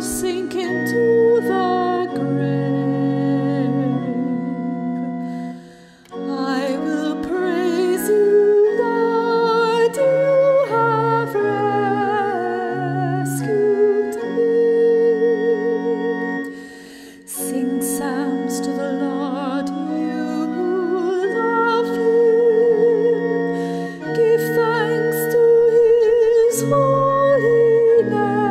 sink into the grave. I will praise you, Lord, you have rescued me. Sing psalms to the Lord, you who love him. Give thanks to his holy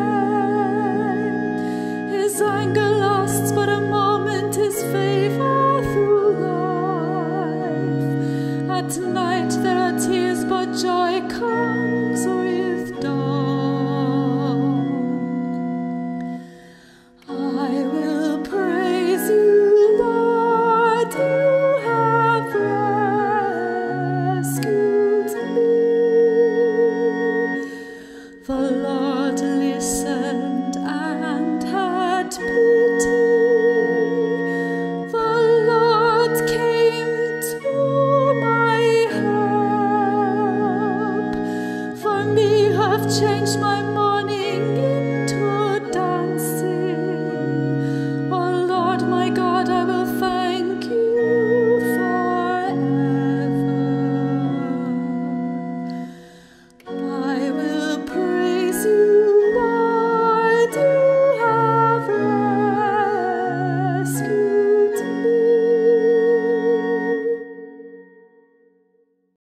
name. His anger lasts but a moment, his favor through life. At night there are tears, but joy comes with dawn. I will praise you, Lord, you have rescued me. The Lord listened and had pity. The Lord came to my help. For me, you have changed my mind.